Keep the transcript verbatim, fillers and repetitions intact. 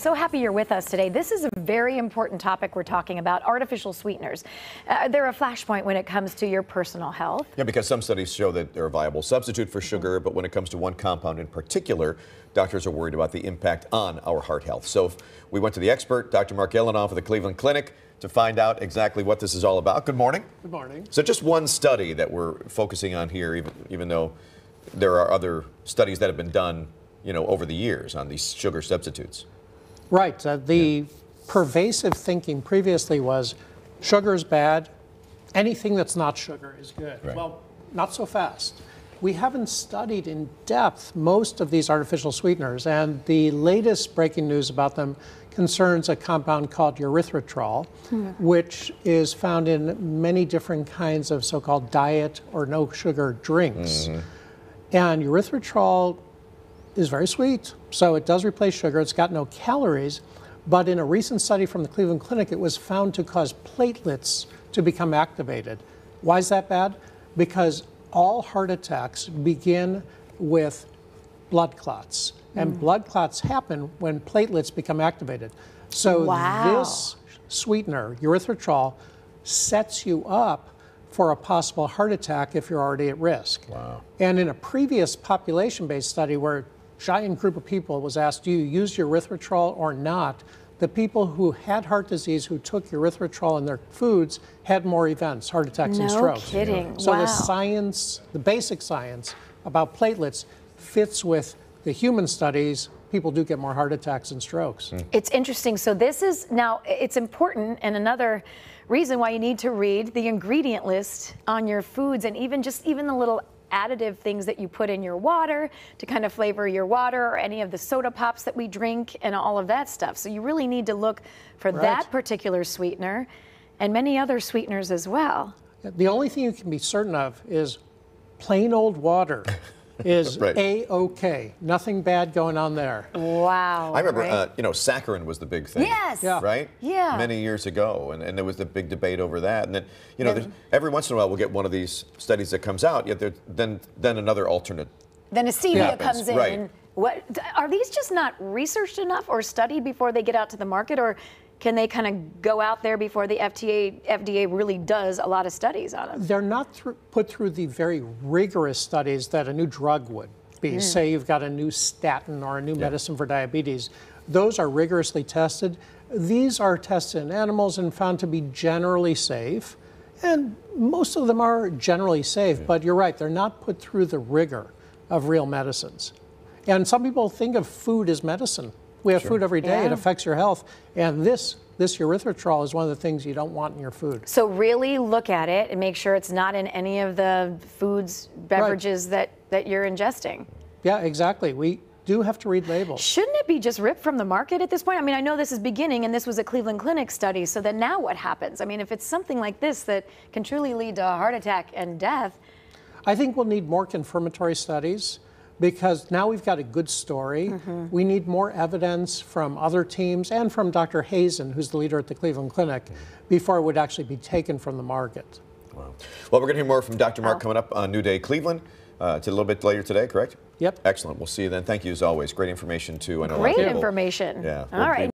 So happy you're with us today. This is a very important topic we're talking about, artificial sweeteners. Uh, they're a flashpoint when it comes to your personal health. Yeah, because some studies show that they're a viable substitute for sugar, but when it comes to one compound in particular, doctors are worried about the impact on our heart health. So we went to the expert, Doctor Marc Gillinov of the Cleveland Clinic, to find out exactly what this is all about. Good morning. Good morning. So just one study that we're focusing on here, even, even though there are other studies that have been done, you know, over the years on these sugar substitutes. Right. Uh, the yeah. pervasive thinking previously was sugar is bad, anything that's not sugar is good. Right. Well, not so fast. We haven't studied in depth most of these artificial sweeteners, and the latest breaking news about them concerns a compound called erythritol, hmm. which is found in many different kinds of so-called diet or no sugar drinks. Mm-hmm. And erythritol is very sweet, so it does replace sugar. It's got no calories, but in a recent study from the Cleveland Clinic, it was found to cause platelets to become activated. Why is that bad? Because all heart attacks begin with blood clots, mm. and blood clots happen when platelets become activated. So wow. this sweetener, erythritol, sets you up for a possible heart attack if you're already at risk. Wow. And in a previous population-based study where a giant group of people was asked, do you use erythritol or not? The people who had heart disease who took erythritol in their foods had more events, heart attacks no and strokes. No kidding. So wow. the science, the basic science about platelets fits with the human studies. People do get more heart attacks and strokes. Mm. It's interesting. So this is, now it's important, and another reason why you need to read the ingredient list on your foods, and even just even the little additive things that you put in your water to kind of flavor your water, or any of the soda pops that we drink and all of that stuff. So you really need to look for right. that particular sweetener and many other sweeteners as well. The only thing you can be certain of is plain old water is right. A-okay. Nothing bad going on there. Wow. I remember, right? uh, you know, saccharin was the big thing. Yes. Yeah. Right? Yeah. Many years ago, and, and there was the big debate over that. And then, you know, there's, every once in a while we'll get one of these studies that comes out, yet there, then then another alternate. Then a stevia happens. comes in. Right. And what are these just not researched enough or studied before they get out to the market, or can they kind of go out there before the F D A F D A really does a lot of studies on them? They're not th- put through the very rigorous studies that a new drug would be. Mm. Say you've got a new statin or a new yeah. medicine for diabetes. Those are rigorously tested. These are tested in animals and found to be generally safe. And most of them are generally safe, yeah. but you're right, they're not put through the rigor of real medicines. And some people think of food as medicine. We have sure. food every day, yeah. it affects your health. And this, this erythritol is one of the things you don't want in your food. So really look at it and make sure it's not in any of the foods, beverages right. that, that you're ingesting. Yeah, exactly. We do have to read labels. Shouldn't it be just ripped from the market at this point? I mean, I know this is beginning, and this was a Cleveland Clinic study, so then now what happens? I mean, if it's something like this that can truly lead to a heart attack and death. I think we'll need more confirmatory studies, because now we've got a good story. Mm-hmm. We need more evidence from other teams and from Doctor Hazen, who's the leader at the Cleveland Clinic, before it would actually be taken from the market. Wow. Well, we're going to hear more from Doctor Marc oh. coming up on New Day Cleveland. Uh, it's a little bit later today, correct? Yep. Excellent. We'll see you then. Thank you as always. Great information too. I know Great information. Yeah. All right.